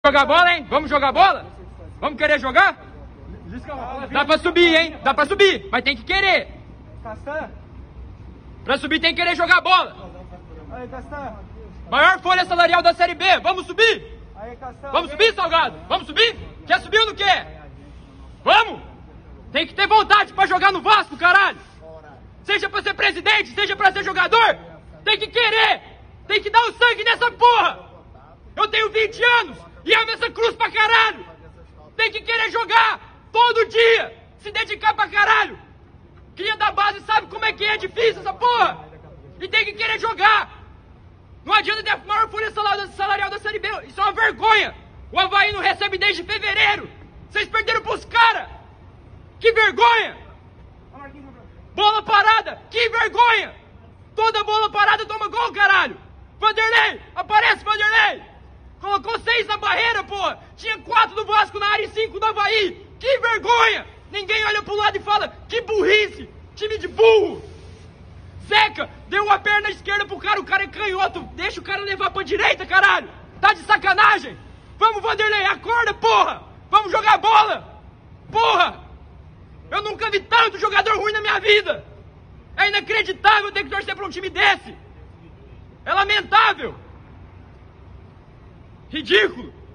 Jogar bola, hein? Vamos jogar bola? Vamos querer jogar? Dá pra subir, hein? Dá pra subir, mas tem que querer. Pra subir tem que querer jogar bola. Maior folha salarial da Série B, vamos subir? Vamos subir, Salgado? Vamos subir? Quer subir ou não quer? Vamos? Tem que ter vontade pra jogar no Vasco, caralho. Seja pra ser presidente, seja pra ser jogador, tem que querer. Tem que dar o sangue nessa porra. Eu tenho 20 anos e amo essa cruz pra caralho. Tem que querer jogar todo dia, se dedicar pra caralho. Cria da base sabe como é que é difícil essa porra. E tem que querer jogar. Não adianta ter a maior folha salarial da Série B. Isso é uma vergonha. O Avaí não recebe desde fevereiro. Vocês perderam pros caras. Que vergonha. Bola parada. Que vergonha. Toda bola parada toma gol, caralho. Vanderlei. Aparece, Vanderlei. Colocou 6 na barreira, porra. Tinha 4 do Vasco na área e 5 do Avaí. Que vergonha. Ninguém olha pro lado e fala, que burrice. Time de burro. Zeca, deu a perna esquerda pro cara, o cara é canhoto. Deixa o cara levar pra direita, caralho. Tá de sacanagem. Vamos, Vanderlei, acorda, porra. Vamos jogar bola. Porra. Eu nunca vi tanto jogador ruim na minha vida. É inacreditável ter que torcer pra um time desse. É lamentável. Ridículo.